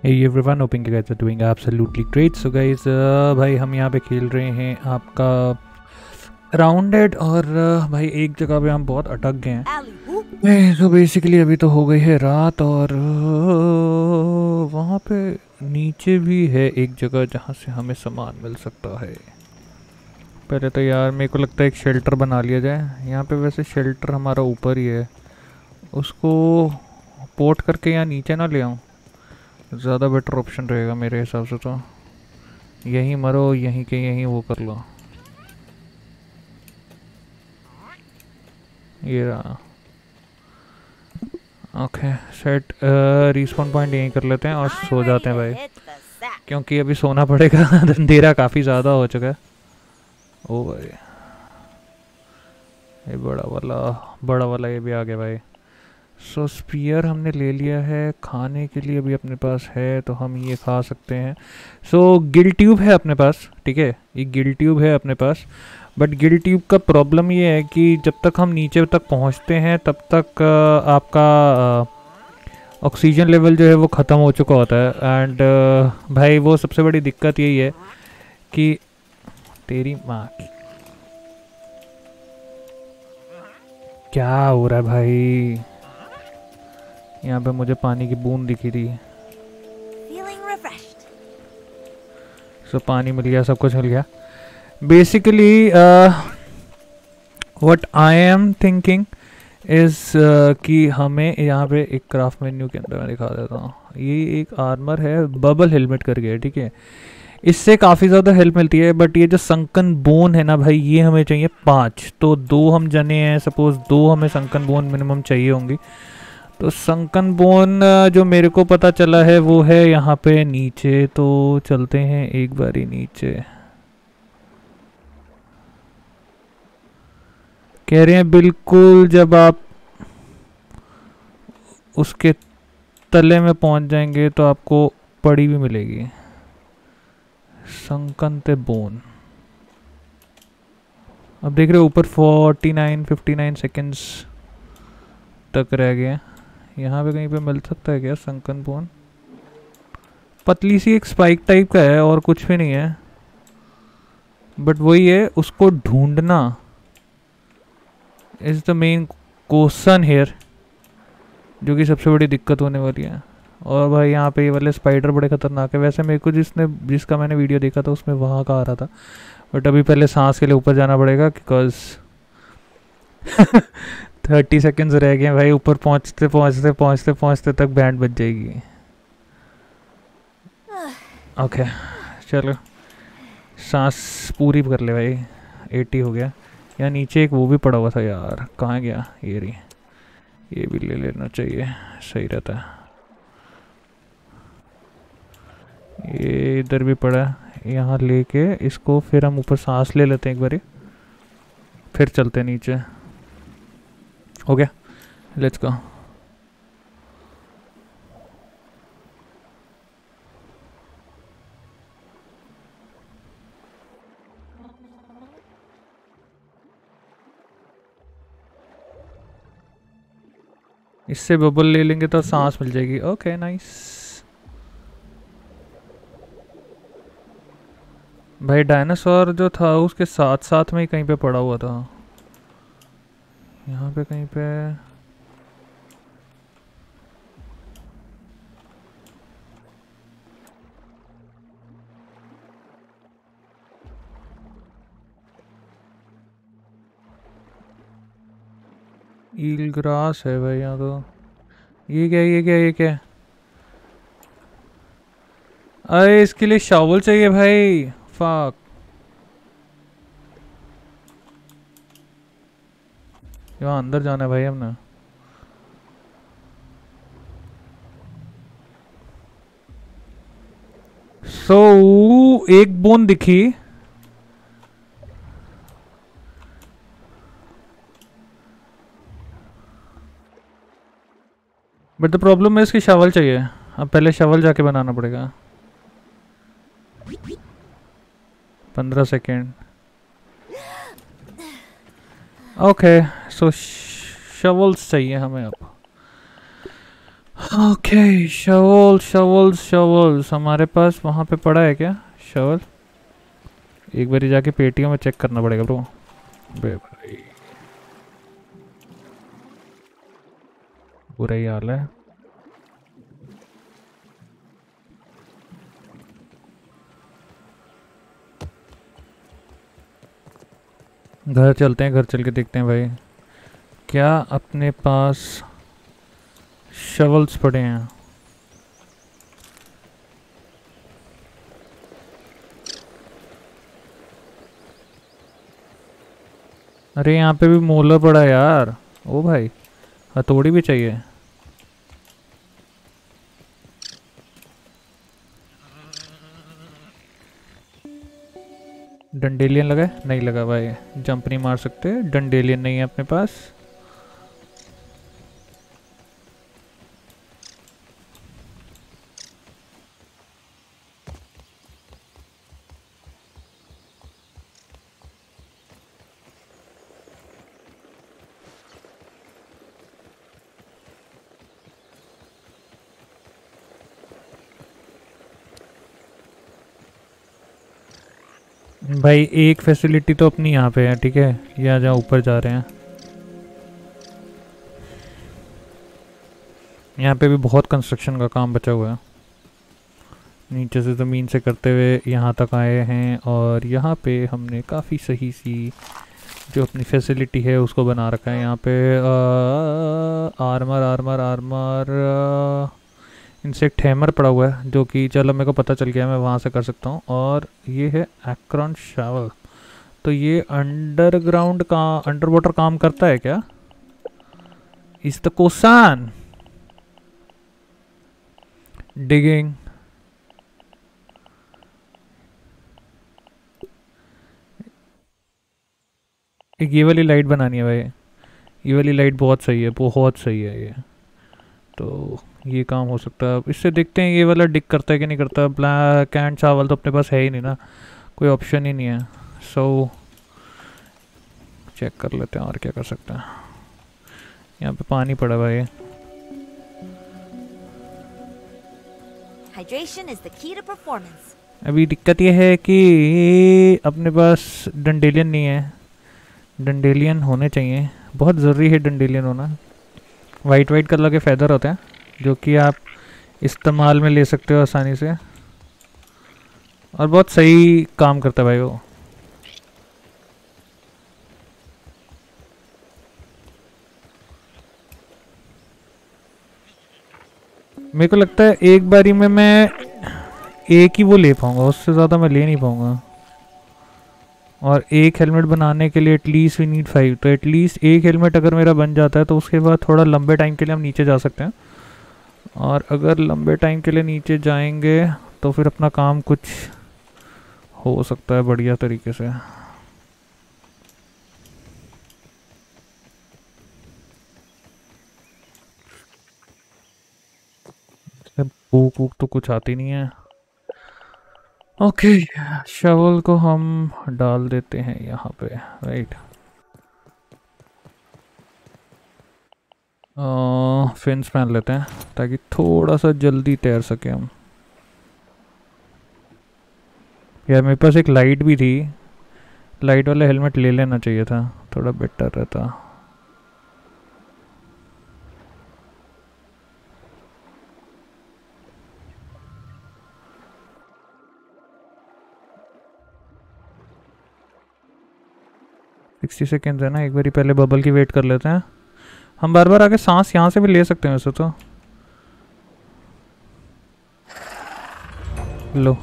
Hey everyone, hoping you guys are doing absolutely great. So guys, भाई हम यहाँ पे खेल रहे हैं आपका राउंडेड और भाई एक जगह पे हम बहुत अटक गए हैं। तो बेसिकली अभी तो हो गई है रात और वहाँ पे नीचे भी है एक जगह जहाँ से हमें सामान मिल सकता है। पहले तो यार मेरे को लगता है एक शेल्टर बना लिया जाए। यहाँ पे वैसे शेल्टर हमारा ऊपर ही है, उसको पोर्ट करके यहाँ नीचे ना ले आऊँ, ज़्यादा बेटर ऑप्शन रहेगा मेरे हिसाब से। तो यहीं मरो, यहीं के यहीं वो कर लो। ये रहा। ओके सेट, रिस्पॉन पॉइंट यहीं कर लेते हैं और सो जाते हैं भाई, क्योंकि अभी सोना पड़ेगा। अंधेरा काफ़ी ज़्यादा हो चुका है। ओ भाई ये बड़ा वाला ये भी आ गया भाई। सो स्पीयर हमने ले लिया है, खाने के लिए अभी अपने पास है तो हम ये खा सकते हैं। सो गिल ट्यूब है अपने पास, ठीक है, ये गिल ट्यूब है अपने पास। बट गिल ट्यूब का प्रॉब्लम ये है कि जब तक हम नीचे तक पहुंचते हैं तब तक आपका ऑक्सीजन लेवल जो है वो ख़त्म हो चुका होता है। एंड भाई वो सबसे बड़ी दिक्कत यही है कि तेरी माँ की क्या हो रहा है भाई। यहाँ पे मुझे पानी की बूंद दिखी थी। सो पानी मिल गया, सब कुछ मिल गया। Basically what I am thinking is कि हमें यहाँ पे एक क्राफ्ट मेन्यू के अंदर मैं दिखा देता हूँ। ये एक आर्मर है, बबल हेलमेट करके है, ठीक है। इससे काफ़ी ज़्यादा हेल्प मिलती है। बट ये जो संकन बोन है ना भाई, ये हमें चाहिए 5। तो 2 हम जने हैं, सपोज 2 हमें संकन बोन मिनिमम चाहिए होंगी। तो संकन बोन जो मेरे को पता चला है वो है यहाँ पे नीचे। तो चलते हैं एक बारी नीचे। कह रहे हैं बिल्कुल जब आप उसके तले में पहुंच जाएंगे तो आपको पड़ी भी मिलेगी संकन ते बोन। अब देख रहे हो ऊपर 59 सेकंड्स तक रह गए। यहाँ पे कहीं पे मिल सकता है क्या संकन बोन? पतली सी एक स्पाइक टाइप का है और कुछ भी नहीं है। बट वही है, उसको ढूंढना is the main question here, जो कि सबसे बड़ी दिक्कत होने वाली है। और भाई यहाँ पे ये वाले स्पाइडर बड़े खतरनाक है। वैसे मेरे को जिसका मैंने वीडियो देखा था उसमें वहाँ का आ रहा था। बट अभी पहले सांस के लिए ऊपर जाना पड़ेगा बिकॉज 30 सेकंड्स रह गए भाई। ऊपर पहुँचते पहुँचते पहुँचते पहुँचते तक बैंड बज जाएगी। ओके चलो सांस पूरी कर ले भाई। 80 हो गया। यहाँ नीचे एक वो भी पड़ा हुआ था यार, कहाँ गया? ये रही, ये भी ले लेना चाहिए, सही रहता है। ये इधर भी पड़ा है, यहाँ लेके इसको फिर हम ऊपर सांस ले लेते हैं एक बारी, फिर चलते हैं नीचे। हो गया, लेट्स गो। इससे बबल ले लेंगे तो सांस मिल जाएगी। Okay nice. भाई डायनासोर जो था उसके साथ साथ में ही कहीं पे पड़ा हुआ था, यहाँ पे कहीं पे। ईल ग्रास है भाई यहाँ तो। ये क्या ये क्या ये क्या? अरे इसके लिए शॉवल चाहिए भाई। फक। यहाँ अंदर जाना है भाई हमने। एक बोन दिखी। बट द प्रॉब्लम है इसकी शॉवल चाहिए। अब पहले शॉवल जाके बनाना पड़ेगा। 15 सेकेंड। ओके सो शॉवल्स चाहिए हमें अब। ओके, शवल शवल शवल्स हमारे पास वहाँ पे पड़ा है क्या शवल? एक बारी जाके पेटियों में चेक करना पड़ेगा ब्रो। बे भाई बुरा ही हाल है। घर चलते हैं, घर चल के देखते हैं भाई क्या अपने पास शवल्स पड़े हैं। अरे यहाँ पे भी मोलर पड़ा है यार। ओ भाई हथौड़ी भी चाहिए। डंडेलियन लगा है? नहीं लगा भाई, जंप नहीं मार सकते, डंडेलियन नहीं है अपने पास। भाई एक फैसिलिटी तो अपनी यहाँ पे है, ठीक है, यहाँ जहाँ ऊपर जा रहे हैं यहाँ पे भी बहुत कंस्ट्रक्शन का काम बचा हुआ है। नीचे से ज़मीन से करते हुए यहाँ तक आए हैं और यहाँ पे हमने काफ़ी सही सी जो अपनी फैसिलिटी है उसको बना रखा है। यहाँ पे armour armour armour insect hammer पड़ा हुआ है जो कि चलो मेरे को पता चल गया, मैं वहाँ से कर सकता हूँ। और ये है एक्रोन शावल, तो ये अंडरग्राउंड का अंडर वाटर काम करता है क्या? Is the question. डिगिंग, एक ये वाली लाइट बनानी है भाई, ये वाली लाइट बहुत सही है, बहुत सही है ये। तो ये काम हो सकता है, अब इससे देखते हैं ये वाला डिक करता है कि नहीं करता। ब्लैक एंड चावल तो अपने पास है ही नहीं ना, कोई ऑप्शन ही नहीं है। सो चेक कर लेते हैं और क्या कर सकते हैं। यहाँ पे पानी पड़ा भाई। Hydration is the key to performance. अभी दिक्कत ये है कि अपने पास डंडेलियन नहीं है। डंडेलियन होने चाहिए, बहुत ज़रूरी है डंडेलियन होना। वाइट वाइट कलर के फेदर होते हैं जो कि आप इस्तेमाल में ले सकते हो आसानी से, और बहुत सही काम करता है भाई वो। मेरे को लगता है एक बारी में मैं एक ही वो ले पाऊंगा, उससे ज़्यादा मैं ले नहीं पाऊंगा। और एक हेलमेट बनाने के लिए एटलीस्ट वी नीड 5, तो एटलीस्ट एक हेलमेट अगर मेरा बन जाता है तो उसके बाद थोड़ा लंबे टाइम के लिए हम नीचे जा सकते हैं। और अगर लंबे टाइम के लिए नीचे जाएंगे तो फिर अपना काम कुछ हो सकता है बढ़िया तरीके से। भूख वूख तो कुछ आती नहीं है। ओके, शवल को हम डाल देते हैं यहाँ पे, राइट। फिन्स पहन लेते हैं ताकि थोड़ा सा जल्दी तैर सके हम। यार मेरे पास एक लाइट भी थी, लाइट वाला हेलमेट ले लेना चाहिए था, थोड़ा बेटर रहता। सिक्सटी सेकेंड्स है ना, एक बारी पहले बबल की वेट कर लेते हैं। हम बार बार आके सांस यहाँ से भी ले सकते हैं वैसे तो। लो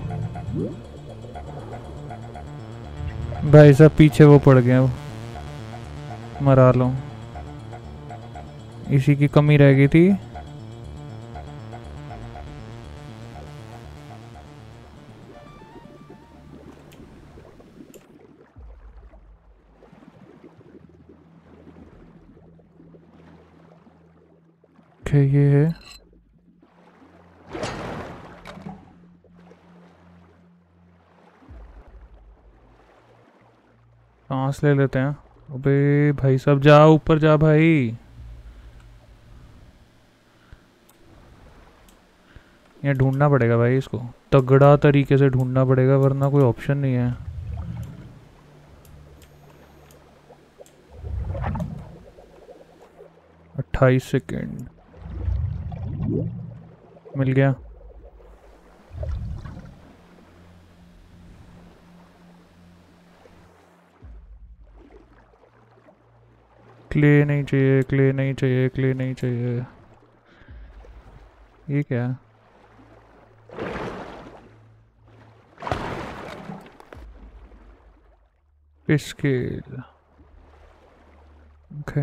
भाई साहब पीछे वो पड़ गया, वो मरा लो, इसी की कमी रह गई थी। ये है सांस ले लेते हैं। अबे भाई साहब जा ऊपर जा भाई। ये ढूंढना पड़ेगा भाई, इसको तगड़ा तरीके से ढूंढना पड़ेगा वरना कोई ऑप्शन नहीं है। अट्ठाईस सेकेंड मिल गया। क्ले नहीं चाहिए, क्ले नहीं चाहिए, क्ले नहीं चाहिए। ये क्या है? स्केल। ओके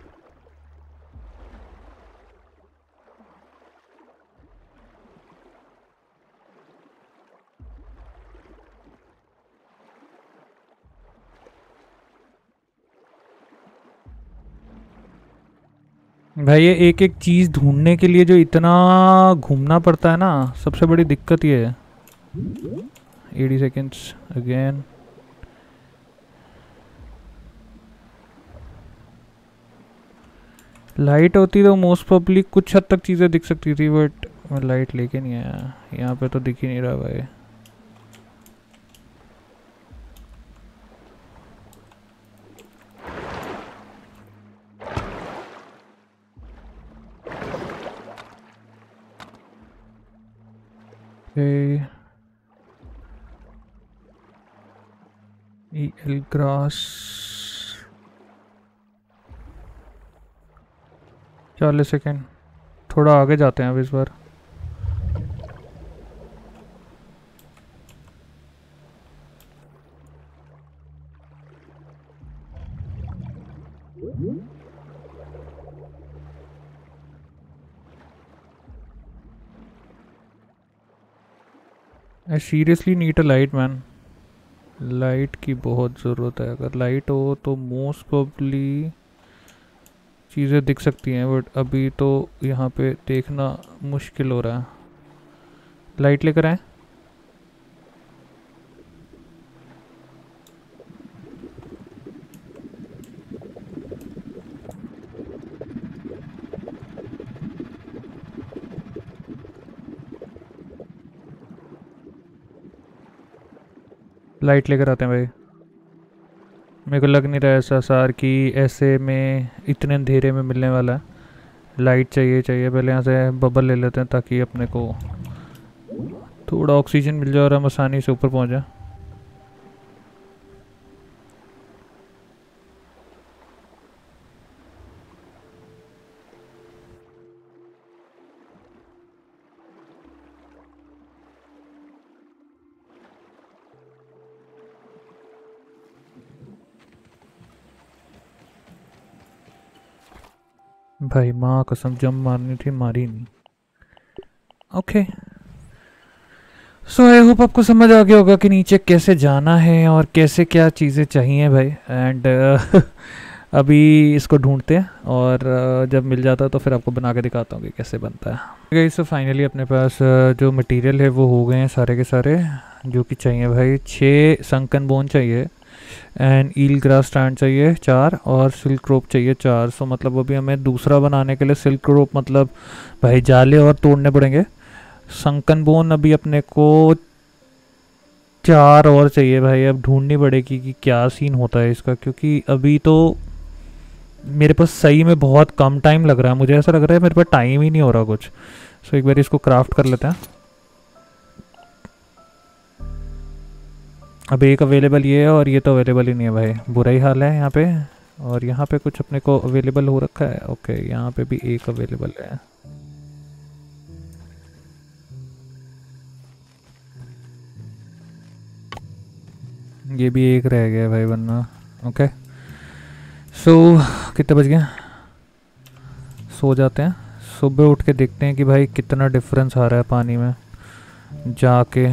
भाई, ये एक एक चीज़ ढूंढने के लिए जो इतना घूमना पड़ता है ना, सबसे बड़ी दिक्कत ये है। 80 सेकेंड्स अगेन। लाइट होती तो मोस्ट प्रोबेबली कुछ हद तक चीज़ें दिख सकती थी, बट मैं लाइट लेके नहीं आया। यहाँ पे तो दिख ही नहीं रहा भाई। Eel grass 40 second. थोड़ा आगे जाते हैं अब इस बार। I seriously need a light man. Light की बहुत ज़रूरत है। अगर लाइट हो तो मोस्ट प्रोबेबली चीज़ें दिख सकती हैं, बट अभी तो यहाँ पे देखना मुश्किल हो रहा है। लाइट लेकर आए। लाइट लेकर आते हैं भाई। मेरे को लग नहीं रहा ऐसा सार कि ऐसे में इतने अंधेरे में मिलने वाला है। लाइट चाहिए चाहिए। पहले यहाँ से बबल ले लेते हैं ताकि अपने को थोड़ा ऑक्सीजन मिल जाए और हम आसानी से ऊपर पहुँच जाए। भाई माँ कसम, जंप मारनी थी, मारी नहीं। ओके सो आई होप आपको समझ आ गया होगा कि नीचे कैसे जाना है और कैसे क्या चीज़ें चाहिए भाई। एंड अभी इसको ढूंढते हैं और जब मिल जाता है तो फिर आपको बना के दिखाता हूँ कि कैसे बनता है। सो फाइनली अपने पास जो मटेरियल है वो हो गए हैं सारे के सारे जो कि चाहिए भाई। 6 संकन बोन चाहिए एंड ईल ग्रास स्टैंड चाहिए 4 और सिल्क रोप चाहिए 4। सो मतलब अभी हमें दूसरा बनाने के लिए सिल्क रोप मतलब भाई जाले और तोड़ने पड़ेंगे। संकन बोन अभी अपने को 4 और चाहिए भाई। अब ढूंढनी पड़ेगी कि क्या सीन होता है इसका, क्योंकि अभी तो मेरे पास सही में बहुत कम टाइम लग रहा है। मुझे ऐसा लग रहा है मेरे पास टाइम ही नहीं हो रहा कुछ। सो एक बार इसको क्राफ्ट कर लेते हैं। अब एक अवेलेबल ये है और ये तो अवेलेबल ही नहीं है भाई, बुरा ही हाल है यहाँ पे। और यहाँ पे कुछ अपने को अवेलेबल हो रखा है। ओके यहाँ पे भी एक अवेलेबल है। ये भी एक रह गया भाई वरना। ओके सो कितने बज गए? सो जाते हैं। सुबह उठ के देखते हैं कि भाई कितना डिफरेंस आ रहा है पानी में जाके।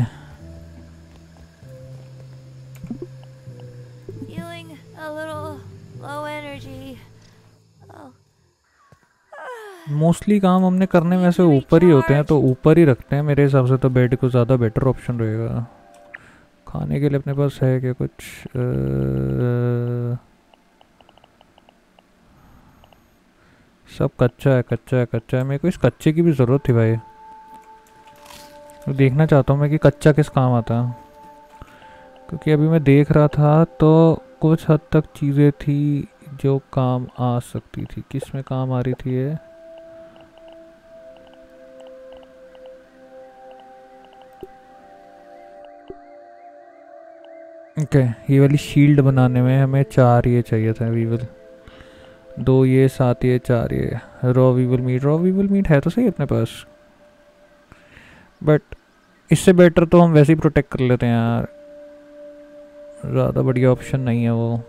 मोस्टली काम हमने करने में से ऊपर ही होते हैं तो ऊपर ही रखते हैं। मेरे हिसाब से तो बेड को ज़्यादा बेटर ऑप्शन रहेगा। खाने के लिए अपने पास है क्या कुछ? सब कच्चा है, कच्चा है, कच्चा है। मेरे को इस कच्चे की भी ज़रूरत थी भाई। तो देखना चाहता हूँ मैं कि कच्चा किस काम आता है, क्योंकि अभी मैं देख रहा था तो कुछ हद तक चीज़ें थी जो काम आ सकती थी। किस में काम आ रही थी ये? ओके, ये वाली शील्ड बनाने में हमें 4 ये चाहिए था वीवल, 2 ये, 7 ये, 4 ये। रॉ वीवल मीट है तो सही अपने पास, बट इससे बेटर तो हम वैसे ही प्रोटेक्ट कर लेते हैं यार, ज़्यादा बढ़िया ऑप्शन नहीं है वो।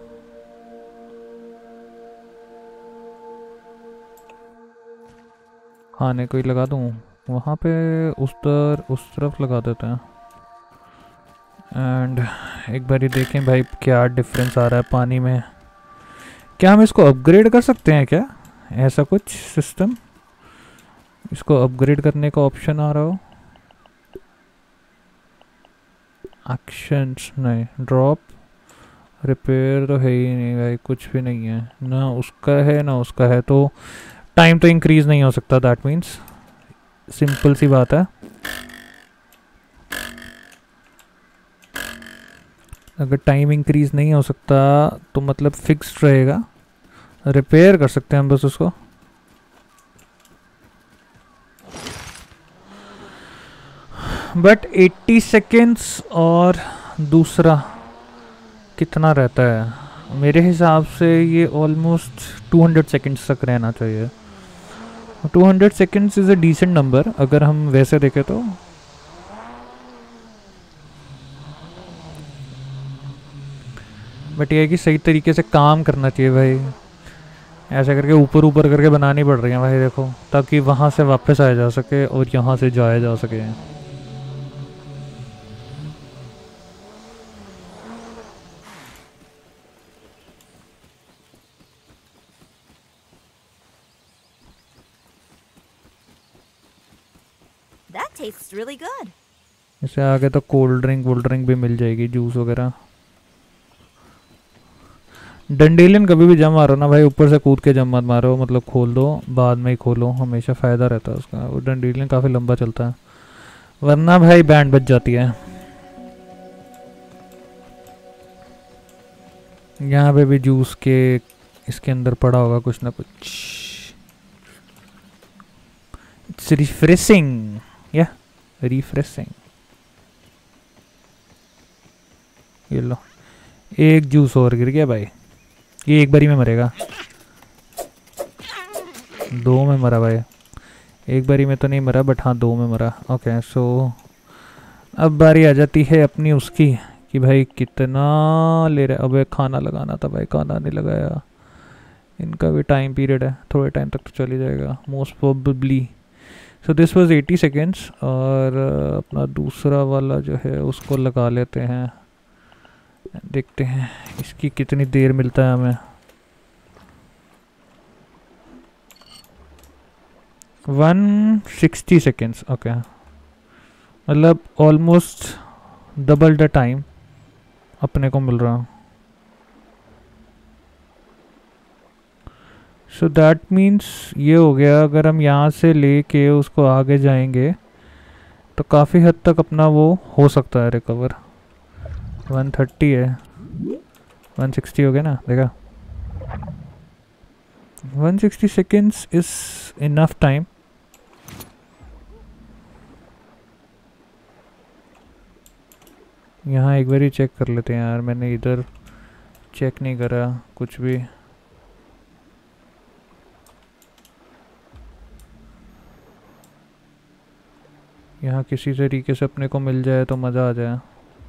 खाने को ही लगा दूँ वहाँ पे, उस तरफ लगा देते हैं। एंड एक बार ही देखें भाई क्या डिफरेंस आ रहा है पानी में। क्या हम इसको अपग्रेड कर सकते हैं क्या, ऐसा कुछ सिस्टम? इसको अपग्रेड करने का ऑप्शन आ रहा हो? एक्शंस नहीं, ड्रॉप, रिपेयर तो है ही नहीं भाई, कुछ भी नहीं है ना, उसका है ना उसका है, तो टाइम तो इंक्रीज नहीं हो सकता। दैट मीन्स सिंपल सी बात है, अगर टाइम इंक्रीज नहीं हो सकता तो मतलब फिक्स्ड रहेगा। रिपेयर कर सकते हैं हम बस उसको। बट 80 सेकेंड्स और दूसरा कितना रहता है? मेरे हिसाब से ये ऑलमोस्ट 200 सेकेंड्स तक रहना चाहिए। 200 seconds is a decent number अगर हम वैसे देखें तो। बट ये है कि सही तरीके से काम करना चाहिए भाई, ऐसे करके ऊपर ऊपर करके बनानी पड़ रही है भाई देखो, ताकि वहाँ से वापस आया जा सके और यहाँ से जाया जा सके। That tastes really good. इससे आगे तो कोल्ड ड्रिंक भी मिल जाएगी, जूस वगैरह। डंडेलियन कभी भी जम मारो ना भाई, ऊपर से कूद के जम मत मारो, मतलब खोल दो बाद में ही खोलो, हमेशा फ़ायदा रहता है उसका। वो डंडेलियन काफ़ी लंबा चलता है, वरना भाई बैंड बच जाती है। यहाँ पे भी जूस के इसके अंदर पड़ा होगा कुछ ना कुछ। इट्स रिफ्रेशिंग, या रिफ्रेशिंग। ये लो, एक जूस और गिर गया भाई, ये एक बारी में मरेगा। 2 में मरा भाई, एक बारी में तो नहीं मरा, बट हाँ 2 में मरा। ओके, सो अब बारी आ जाती है अपनी उसकी कि भाई कितना ले रहा है। अबे खाना लगाना था भाई, खाना नहीं लगाया। इनका भी टाइम पीरियड है, थोड़े टाइम तक तो चल ही जाएगा most probably. So this was 80 seconds, और अपना दूसरा वाला जो है उसको लगा लेते हैं, देखते हैं इसकी कितनी देर मिलता है हमें। 160 सेकेंड्स, ओके, मतलब ऑलमोस्ट डबल द टाइम अपने को मिल रहा। सो दैट मीन्स ये हो गया, अगर हम यहाँ से लेके उसको आगे जाएंगे तो काफ़ी हद तक अपना वो हो सकता है रिकवर। 130 है, 160 हो गया ना, देखा। 160 सेकेंड्स इज इनफ टाइम। यहाँ एक बार ही चेक कर लेते हैं यार, मैंने इधर चेक नहीं करा कुछ भी। यहाँ किसी तरीके से अपने को मिल जाए तो मज़ा आ जाए।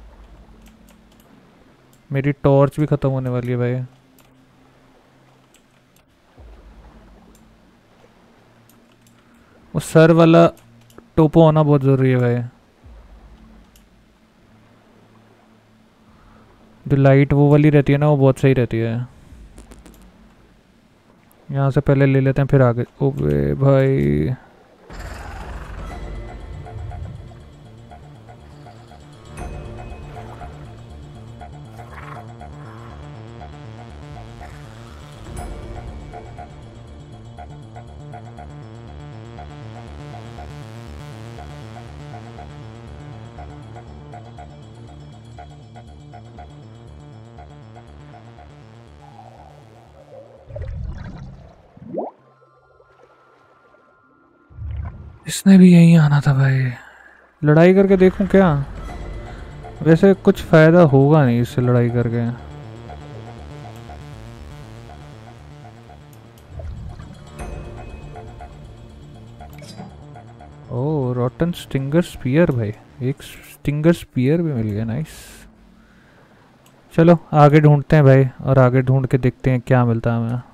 मेरी टॉर्च भी ख़त्म होने वाली है भाई। वो सर वाला टोपो होना बहुत ज़रूरी है भाई, जो लाइट वो वाली रहती है ना, वो बहुत सही रहती है। यहाँ से पहले ले लेते हैं फिर आगे। ओबे भाई, इसने भी यहीं आना था भाई। लड़ाई करके देखूं क्या? वैसे कुछ फ़ायदा होगा नहीं इससे लड़ाई करके। ओह रॉटन स्टिंगर स्पीयर भाई, एक स्टिंगर स्पीयर भी मिल गया, नाइस। चलो आगे ढूंढते हैं भाई, और आगे ढूंढ के देखते हैं क्या मिलता है हमें।